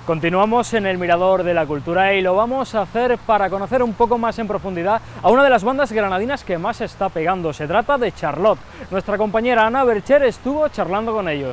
Continuamos en el Mirador de la Cultura y lo vamos a hacer para conocer un poco más en profundidad a una de las bandas granadinas que más está pegando. Se trata de Charlotte. Nuestra compañera Ana Bercher estuvo charlando con ellos.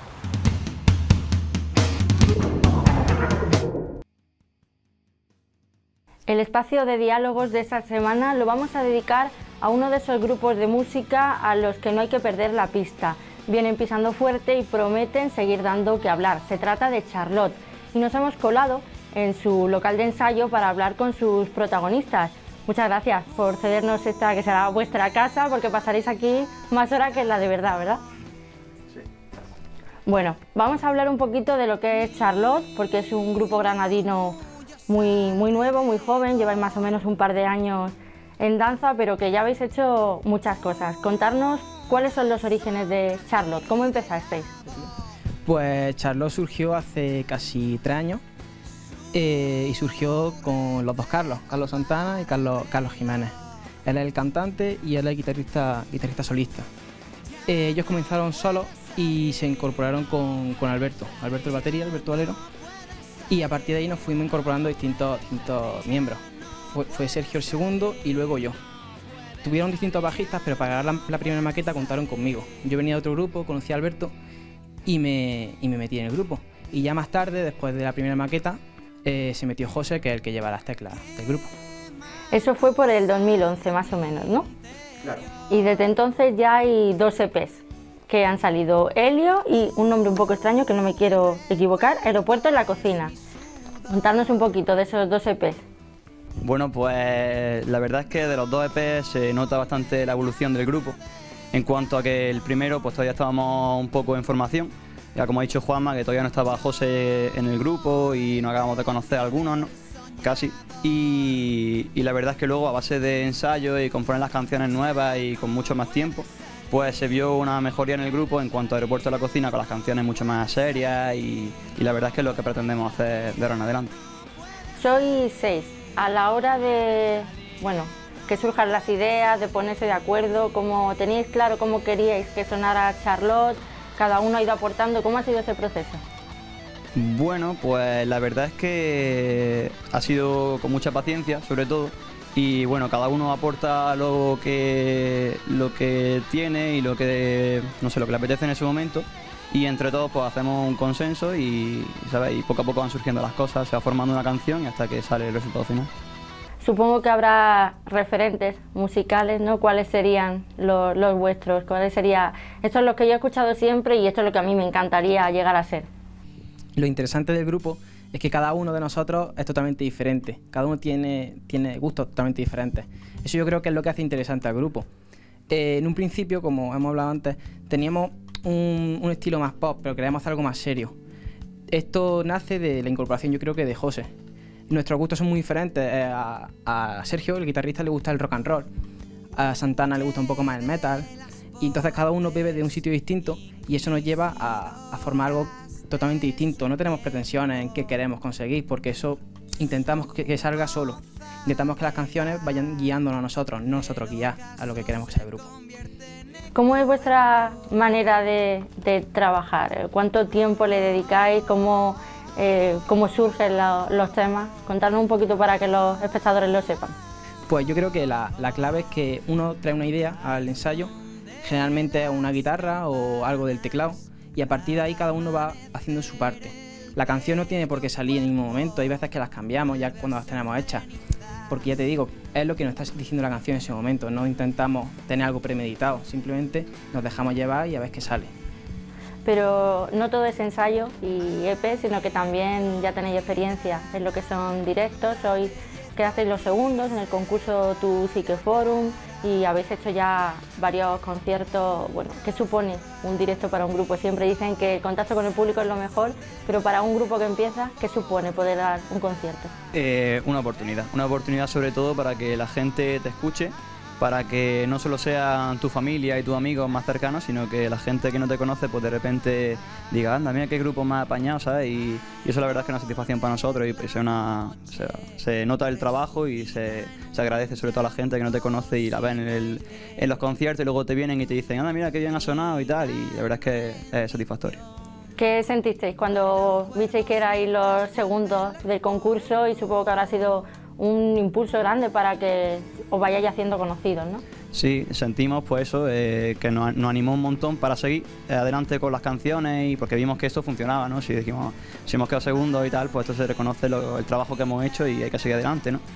El espacio de diálogos de esta semana lo vamos a dedicar a uno de esos grupos de música a los que no hay que perder la pista. Vienen pisando fuerte y prometen seguir dando que hablar. Se trata de Charlotte y nos hemos colado en su local de ensayo para hablar con sus protagonistas. Muchas gracias por cedernos esta que será vuestra casa, porque pasaréis aquí más horas que la de verdad, Sí. Bueno, vamos a hablar un poquito de lo que es Charlotte, porque es un grupo granadino muy nuevo, muy joven, lleváis más o menos un par de años en danza, pero que ya habéis hecho muchas cosas. Contarnos cuáles son los orígenes de Charlotte, ¿cómo empezasteis? Pues Charlotte surgió hace casi 3 años y surgió con los dos Carlos Santana y Carlos Jiménez. Él es el cantante y él es el guitarrista solista. Ellos comenzaron solos y se incorporaron con Alberto el batería, Alberto Valero, y a partir de ahí nos fuimos incorporando distintos miembros. Fue Sergio el segundo y luego yo. Tuvieron distintos bajistas, pero para grabar la primera maqueta contaron conmigo. Yo venía de otro grupo, conocí a Alberto y me metí en el grupo. Y ya más tarde, después de la primera maqueta, se metió José, que es el que lleva las teclas del grupo. Eso fue por el 2011 más o menos, ¿no? Claro. Y desde entonces ya hay 2 EPs que han salido, Helio y un nombre un poco extraño que no me quiero equivocar, Aeropuerto en la Cocina. Contarnos un poquito de esos 2 EPs. Bueno, pues la verdad es que de los 2 EPs se nota bastante la evolución del grupo. En cuanto a que el primero, pues todavía estábamos un poco en formación. Ya como ha dicho Juanma, que todavía no estaba José en el grupo y nos acabamos de conocer a algunos, ¿no? Casi. Y la verdad es que luego, a base de ensayo y componer las canciones nuevas y con mucho más tiempo, pues se vio una mejoría en el grupo en cuanto a Aeropuerto a la Cocina, con las canciones mucho más serias y la verdad es que es lo que pretendemos hacer de ahora en adelante. Sois 6. A la hora de, bueno, que surjan las ideas, de ponerse de acuerdo, como teníais claro cómo queríais que sonara Charlotte, cada uno ha ido aportando, ¿cómo ha sido ese proceso? Bueno, pues la verdad es que ha sido con mucha paciencia, sobre todo, y bueno, cada uno aporta lo que tiene y lo que, no sé, lo que le apetece en ese momento, y entre todos pues hacemos un consenso y, ¿sabes? Y poco a poco van surgiendo las cosas, se va formando una canción y hasta que sale el resultado final. Supongo que habrá referentes musicales, ¿no? ¿Cuáles serían los vuestros? ¿Cuáles sería? Esto es lo que yo he escuchado siempre y esto es lo que a mí me encantaría llegar a ser. Lo interesante del grupo es que cada uno de nosotros es totalmente diferente. Cada uno tiene gustos totalmente diferentes. Eso yo creo que es lo que hace interesante al grupo. En un principio, como hemos hablado antes, teníamos un estilo más pop, pero queríamos hacer algo más serio. Esto nace de la incorporación, yo creo que de José. Nuestros gustos son muy diferentes. A Sergio, el guitarrista, le gusta el rock and roll. A Santana le gusta un poco más el metal. Y entonces cada uno bebe de un sitio distinto y eso nos lleva a formar algo totalmente distinto. No tenemos pretensiones en qué queremos conseguir, porque eso intentamos que salga solo. Intentamos que las canciones vayan guiándonos a nosotros, no nosotros guiar a lo que queremos que sea el grupo. ¿Cómo es vuestra manera de trabajar? ¿Cuánto tiempo le dedicáis? ¿Cómo surgen los temas? Contadnos un poquito para que los espectadores lo sepan. Pues yo creo que la clave es que uno trae una idea al ensayo, generalmente una guitarra o algo del teclado, y a partir de ahí cada uno va haciendo su parte. La canción no tiene por qué salir en ningún momento, hay veces que las cambiamos ya cuando las tenemos hechas, porque ya te digo, es lo que nos está diciendo la canción en ese momento, no intentamos tener algo premeditado, simplemente nos dejamos llevar y a ver qué sale. Pero no todo es ensayo y EP, sino que también ya tenéis experiencia en lo que son directos. Hoy quedasteis los segundos en el concurso Tu Psique Forum y habéis hecho ya varios conciertos. Bueno, ¿qué supone un directo para un grupo? Siempre dicen que el contacto con el público es lo mejor, pero para un grupo que empieza, ¿qué supone poder dar un concierto? Una oportunidad sobre todo para que la gente te escuche, para que no solo sean tu familia y tus amigos más cercanos, sino que la gente que no te conoce pues de repente diga, anda, mira qué grupo más apañado, ¿sabes? Y eso la verdad es que es una satisfacción para nosotros y pues se nota el trabajo y se agradece sobre todo a la gente que no te conoce y la ven en los conciertos y luego te vienen y te dicen, anda, mira qué bien ha sonado y tal, y la verdad es que es satisfactorio. ¿Qué sentisteis cuando visteis que erais los segundos del concurso y supongo que habrá sido un impulso grande para que os vayáis haciendo conocidos, ¿no? Sí, sentimos pues eso, que nos animó un montón para seguir adelante con las canciones y porque vimos que esto funcionaba, ¿no? Si dijimos, si hemos quedado segundos y tal, pues esto se reconoce el trabajo que hemos hecho y hay que seguir adelante, ¿no?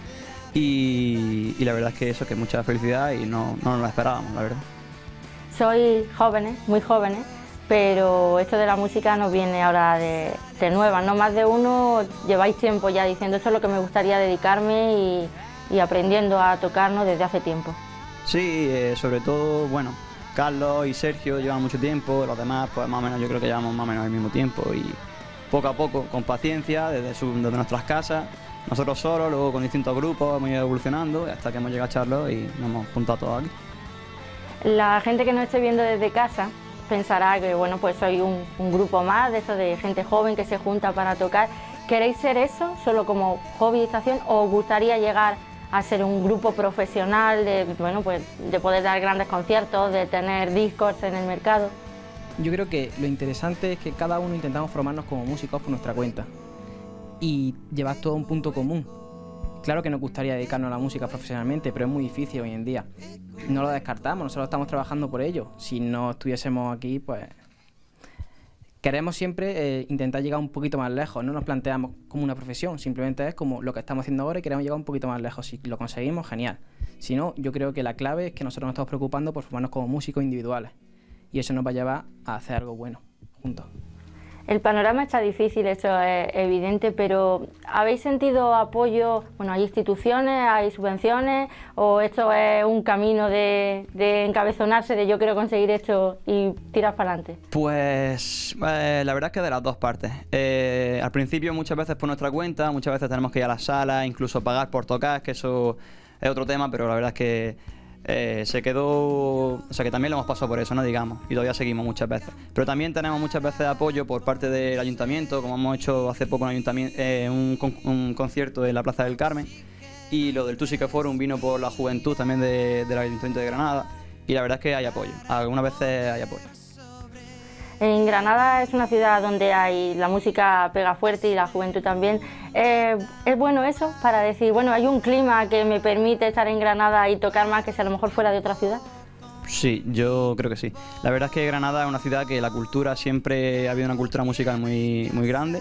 Y la verdad es que eso, que mucha felicidad y no nos lo esperábamos, la verdad. Sois jóvenes, muy jóvenes, pero esto de la música nos viene ahora de nuevas, ¿no? Más de uno lleváis tiempo ya diciendo esto es lo que me gustaría dedicarme y aprendiendo a tocarnos desde hace tiempo. Sí, sobre todo, bueno, Carlos y Sergio llevan mucho tiempo, los demás pues más o menos yo creo que llevamos más o menos el mismo tiempo y poco a poco, con paciencia, desde nuestras casas, nosotros solos, luego con distintos grupos hemos ido evolucionando hasta que hemos llegado a Charlotte y nos hemos juntado todos aquí. La gente que nos esté viendo desde casa pensará que bueno, pues soy un grupo más de esto de gente joven que se junta para tocar. ¿Queréis ser eso, solo como hobby y estación, o os gustaría llegar a ser un grupo profesional bueno, pues, de poder dar grandes conciertos, de tener discos en el mercado? Yo creo que lo interesante es que cada uno intentamos formarnos como músicos por nuestra cuenta y llevar todo a un punto común. Claro que nos gustaría dedicarnos a la música profesionalmente, pero es muy difícil hoy en día. No lo descartamos, nosotros estamos trabajando por ello. Si no estuviésemos aquí, pues queremos siempre intentar llegar un poquito más lejos. No nos planteamos como una profesión, simplemente es como lo que estamos haciendo ahora y queremos llegar un poquito más lejos. Si lo conseguimos, genial. Si no, yo creo que la clave es que nosotros nos estamos preocupando por formarnos como músicos individuales y eso nos va a llevar a hacer algo bueno juntos. El panorama está difícil, eso es evidente, pero ¿habéis sentido apoyo? Bueno, ¿hay instituciones, hay subvenciones o esto es un camino de encabezonarse, de yo quiero conseguir esto y tirar para adelante? Pues la verdad es que de las dos partes. Al principio muchas veces por nuestra cuenta, muchas veces tenemos que ir a las salas, incluso pagar por tocar, que eso es otro tema, pero la verdad es que se quedó, o sea que también lo hemos pasado por eso, no digamos, y todavía seguimos muchas veces. Pero también tenemos muchas veces apoyo por parte del ayuntamiento, como hemos hecho hace poco un concierto en la Plaza del Carmen, y lo del Tusique Forum vino por la juventud también del Ayuntamiento de Granada, y la verdad es que hay apoyo, algunas veces hay apoyo. En Granada es una ciudad donde la música pega fuerte y la juventud también. ¿Es bueno eso para decir, bueno, hay un clima que me permite estar en Granada y tocar más que si a lo mejor fuera de otra ciudad? Sí, yo creo que sí. La verdad es que Granada es una ciudad que la cultura siempre ha habido una cultura musical muy grande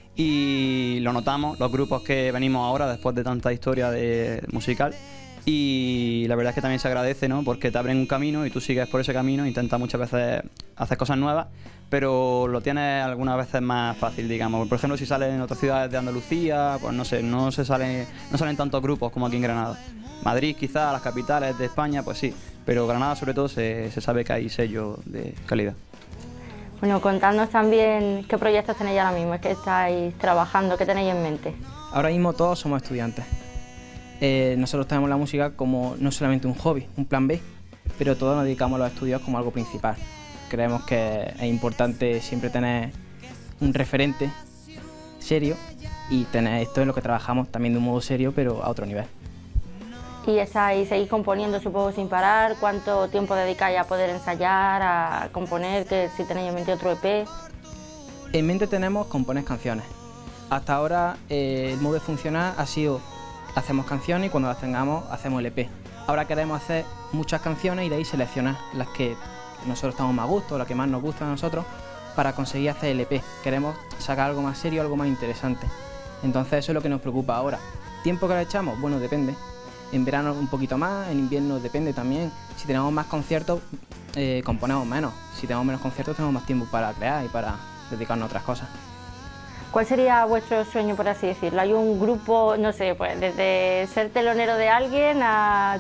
y lo notamos, los grupos que venimos ahora después de tanta historia musical. Y la verdad es que también se agradece, ¿no? Porque te abren un camino y tú sigues por ese camino, intentas muchas veces hacer cosas nuevas, pero lo tienes algunas veces más fácil, digamos. Por ejemplo, si sales en otras ciudades de Andalucía, pues no sé, no salen tantos grupos como aquí en Granada. Madrid quizás, las capitales de España, pues sí, pero Granada sobre todo se sabe que hay sello de calidad. Bueno, contadnos también qué proyectos tenéis ahora mismo, qué estáis trabajando, qué tenéis en mente. Ahora mismo todos somos estudiantes. Nosotros tenemos la música como no solamente un hobby, un plan B, pero todos nos dedicamos a los estudios como algo principal. Creemos que es importante siempre tener un referente serio y tener esto en lo que trabajamos también de un modo serio, pero a otro nivel. Y seguís componiendo, supongo, sin parar. ¿Cuánto tiempo dedicáis a poder ensayar, a componer, que si tenéis en mente otro EP? En mente tenemos componer canciones. Hasta ahora el modo de funcionar ha sido hacemos canciones y cuando las tengamos hacemos el EP. Ahora queremos hacer muchas canciones y de ahí seleccionar las que nosotros estamos más a gusto, las que más nos gustan a nosotros, para conseguir hacer el EP. Queremos sacar algo más serio, algo más interesante. Entonces eso es lo que nos preocupa ahora. ¿Tiempo que le echamos? Bueno, depende. En verano un poquito más, en invierno depende también. Si tenemos más conciertos, componemos menos. Si tenemos menos conciertos, tenemos más tiempo para crear y para dedicarnos a otras cosas. ¿Cuál sería vuestro sueño, por así decirlo? ¿Hay un grupo, no sé, pues desde ser telonero de alguien a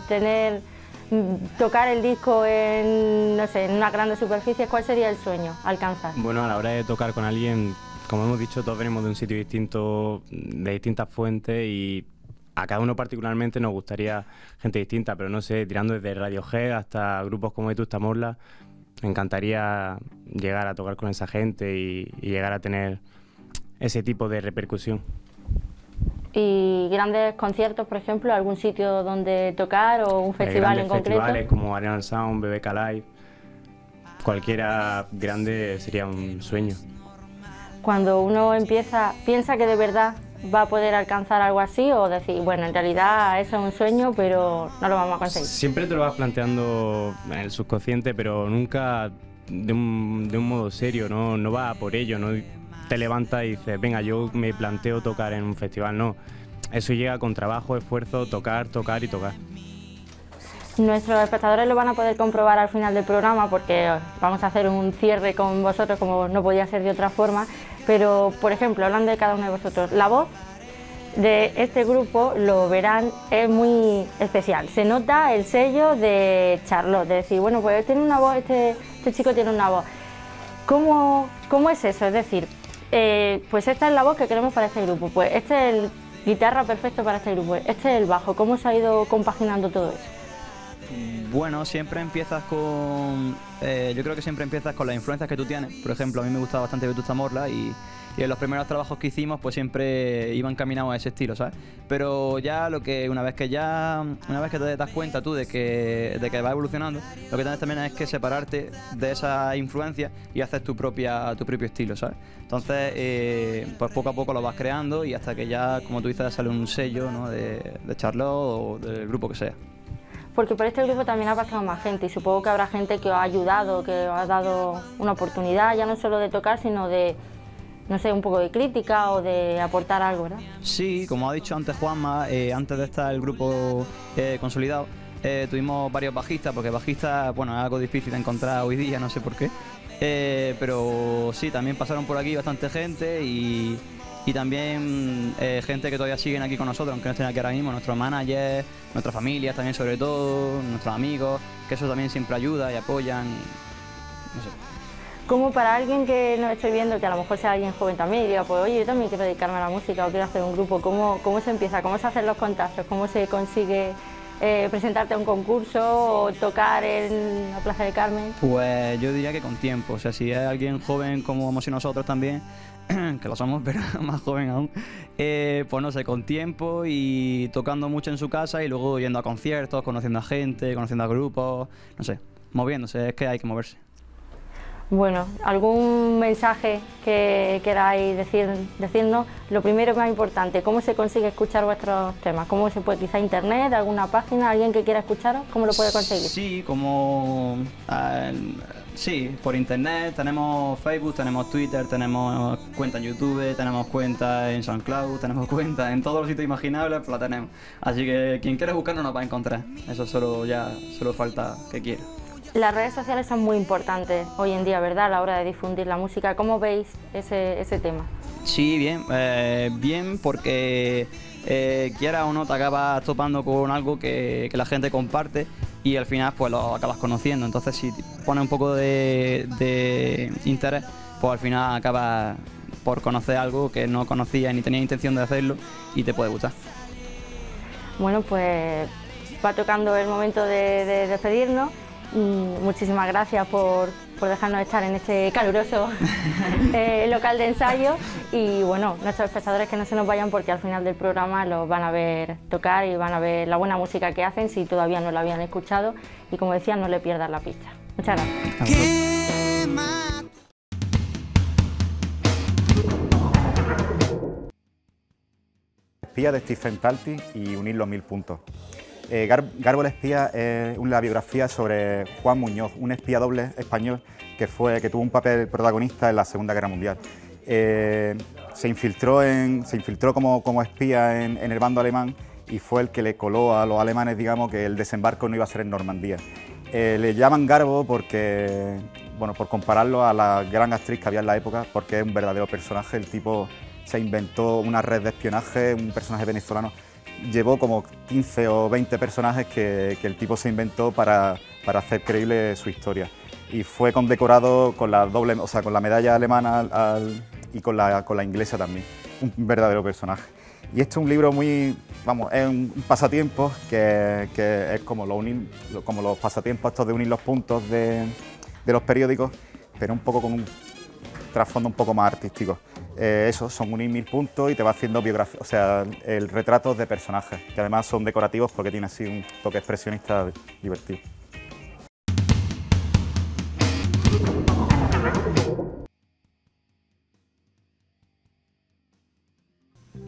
tocar el disco en, no sé, en una grande superficie? ¿Cuál sería el sueño alcanzar? Bueno, a la hora de tocar con alguien, como hemos dicho, todos venimos de un sitio distinto, de distintas fuentes y a cada uno particularmente nos gustaría gente distinta, pero no sé, tirando desde Radiohead hasta grupos como Vetusta Morla, me encantaría llegar a tocar con esa gente y llegar a tener ese tipo de repercusión. ¿Y grandes conciertos, por ejemplo, algún sitio donde tocar o un festival en concreto? Festivales como Arenal Sound, BBK Live, cualquiera grande sería un sueño. cuando uno empieza, piensa que de verdad va a poder alcanzar algo así o decir, bueno, en realidad eso es un sueño, pero no lo vamos a conseguir? Siempre te lo vas planteando en el subconsciente, pero nunca de un modo serio, no vas a por ello, no te levantas y dices, venga, yo me planteo tocar en un festival, no. Eso llega con trabajo, esfuerzo, tocar, tocar y tocar. Nuestros espectadores lo van a poder comprobar al final del programa porque vamos a hacer un cierre con vosotros como no podía ser de otra forma, pero por ejemplo, hablando de cada uno de vosotros, la voz de este grupo, lo verán, es muy especial. Se nota el sello de Charlotte, de decir, bueno, pues tiene una voz, este chico tiene una voz. ¿Cómo es eso? Es decir, pues esta es la voz que queremos para este grupo, pues este es el guitarra perfecto para este grupo, este es el bajo. ¿Cómo se ha ido compaginando todo eso? Bueno, siempre empiezas con... yo creo que siempre empiezas con las influencias que tú tienes. Por ejemplo, a mí me gustaba bastante Vetusta Morla y en los primeros trabajos que hicimos pues siempre iban caminados a ese estilo, ¿sabes? Pero ya una vez que te das cuenta tú de que va evolucionando, lo que tienes también es que separarte de esa influencia y hacer tu propio estilo, ¿sabes? Entonces, pues poco a poco lo vas creando y hasta que ya, como tú dices, sale un sello, ¿no? de Charlotte o del grupo que sea. Porque por este grupo también ha pasado más gente y supongo que habrá gente que os ha ayudado, que os ha dado una oportunidad, ya no solo de tocar, sino de, no sé, un poco de crítica o de aportar algo, ¿verdad? Sí, como ha dicho antes Juanma, antes de estar el grupo consolidado, tuvimos varios bajistas, porque bajistas, bueno, es algo difícil de encontrar hoy día, no sé por qué, pero sí, también pasaron por aquí bastante gente y también gente que todavía siguen aquí con nosotros, aunque no estén aquí ahora mismo, nuestros managers, nuestras familias también sobre todo, nuestros amigos, que eso también siempre ayuda y apoyan, no sé. Como para alguien que nos estoy viendo, que a lo mejor sea alguien joven también y diga, pues oye, yo también quiero dedicarme a la música o quiero hacer un grupo, ¿cómo se empieza? ¿Cómo se hacen los contactos? ¿Cómo se consigue presentarte a un concurso o tocar en la Plaza del Carmen? Pues yo diría que con tiempo, o sea, si es alguien joven como hemos sido nosotros también, que lo somos, pero más joven aún, pues no sé, con tiempo y tocando mucho en su casa y luego yendo a conciertos, conociendo a gente, conociendo a grupos, no sé, moviéndose, es que hay que moverse. Bueno, ¿algún mensaje que queráis decirnos? Lo primero más importante, ¿cómo se consigue escuchar vuestros temas? ¿Cómo se puede? ¿Quizá internet, alguna página, alguien que quiera escucharos? ¿Cómo lo puede conseguir? Sí, sí, por internet, tenemos Facebook, tenemos Twitter, tenemos cuenta en YouTube, tenemos cuenta en SoundCloud, tenemos cuenta en todos los sitios imaginables, pues la tenemos. Así que quien quiera buscarnos nos va a encontrar, eso solo falta que quiera. Las redes sociales son muy importantes hoy en día, ¿verdad?, a la hora de difundir la música. ¿Cómo veis ese tema? Sí, bien porque quiera o no te acabas topando con algo que la gente comparte y al final pues lo acabas conociendo. Entonces si pones un poco de interés, pues al final acabas por conocer algo que no conocías ni tenías intención de hacerlo y te puede gustar. Bueno, pues va tocando el momento de despedirnos. Muchísimas gracias por dejarnos estar en este caluroso local de ensayo y bueno, nuestros espectadores que no se nos vayan porque al final del programa los van a ver tocar y van a ver la buena música que hacen si todavía no la habían escuchado y como decía, no le pierdas la pista. Muchas gracias. Espía de Stephen Talty y unir los 1000 puntos. Garbo el espía es una biografía sobre Juan Muñoz, un espía doble español que tuvo un papel protagonista en la Segunda Guerra Mundial. Se infiltró como espía en el bando alemán y fue el que le coló a los alemanes, digamos, que el desembarco no iba a ser en Normandía. Le llaman Garbo porque, bueno, por compararlo a la gran actriz que había en la época, porque es un verdadero personaje. El tipo se inventó una red de espionaje, un personaje venezolano. Llevó como 15 o 20 personajes que el tipo se inventó para hacer creíble su historia. Y fue condecorado con la con la medalla alemana y con la inglesa también. Un verdadero personaje. Y este es un libro muy, es un pasatiempo que es como los pasatiempos estos de unir los puntos de los periódicos, pero un poco con un trasfondo un poco más artístico. Son unir 1000 puntos y te va haciendo biografía, o sea, el retratos de personajes, que además son decorativos porque tiene así un toque expresionista divertido.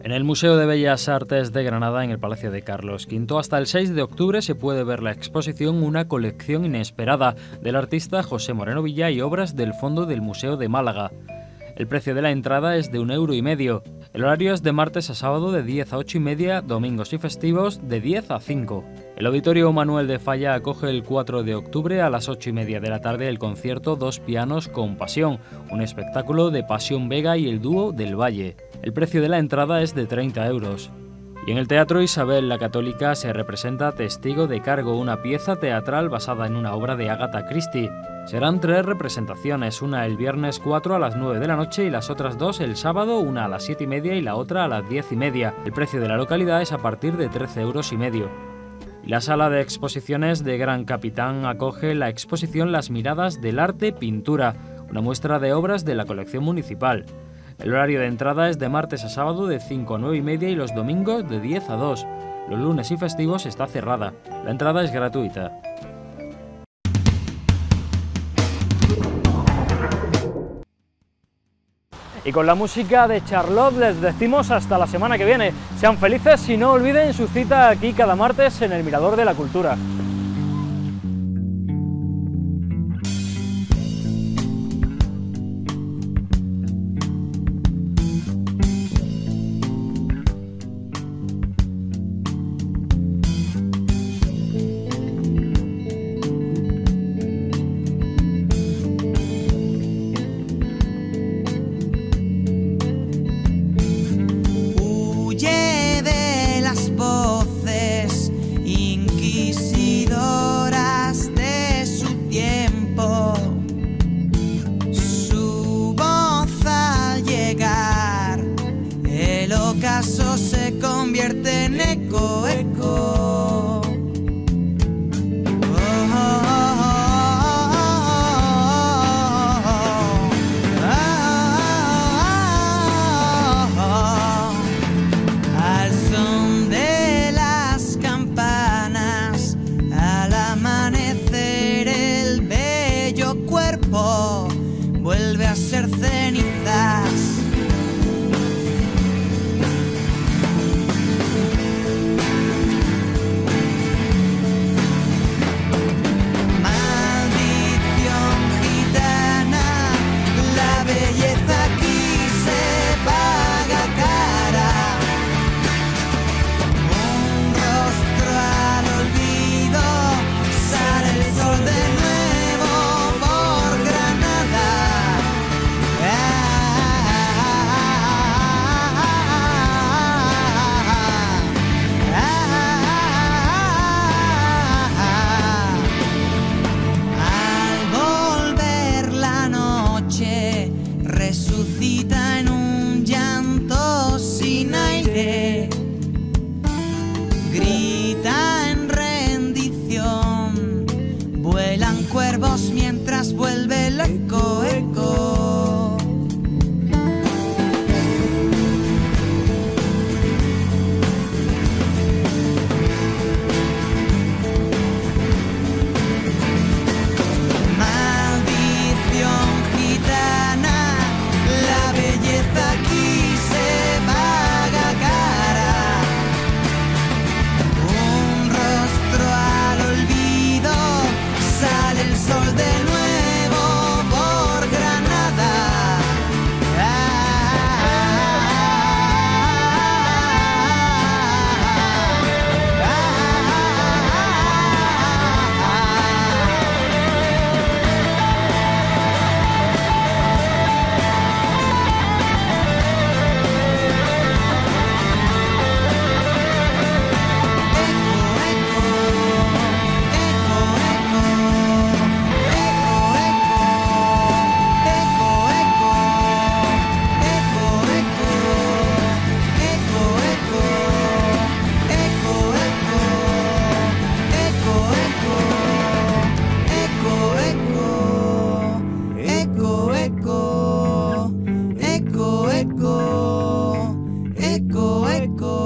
En el Museo de Bellas Artes de Granada, en el Palacio de Carlos V, hasta el 6 de octubre se puede ver la exposición Una colección inesperada del artista José Moreno Villa y obras del fondo del Museo de Málaga. El precio de la entrada es de 1,5 €. El horario es de martes a sábado de 10 a 8:30, domingos y festivos de 10 a 5. El Auditorio Manuel de Falla acoge el 4 de octubre a las 8:30 de la tarde el concierto Dos pianos con pasión, un espectáculo de Pasión Vega y el dúo del Valle. El precio de la entrada es de 30 €. Y en el Teatro Isabel la Católica se representa Testigo de Cargo, una pieza teatral basada en una obra de Agatha Christie. Serán 3 representaciones, una el viernes 4 a las 9 de la noche y las otras 2 el sábado, una a las 7:30 y la otra a las 10:30. El precio de la localidad es a partir de 13,5 €. La sala de exposiciones de Gran Capitán acoge la exposición Las miradas del arte pintura, una muestra de obras de la colección municipal. El horario de entrada es de martes a sábado de 5 a 9:30 y los domingos de 10 a 2. Los lunes y festivos está cerrada. La entrada es gratuita. Y con la música de Charlotte les decimos hasta la semana que viene. Sean felices y no olviden su cita aquí cada martes en el Mirador de la Cultura. Se convierte en eco, eco. Al son de las campanas, al amanecer el bello cuerpo vuelve a ser cenizas. Resucita en un llanto sin aire, grita en rendición, vuelan cuervos mientras vuelve el eco, eco. Maldición gitana, la belleza aquí se paga cara. Un rostro al olvido, sale el sol de nuevo por Granada. Eco, eco.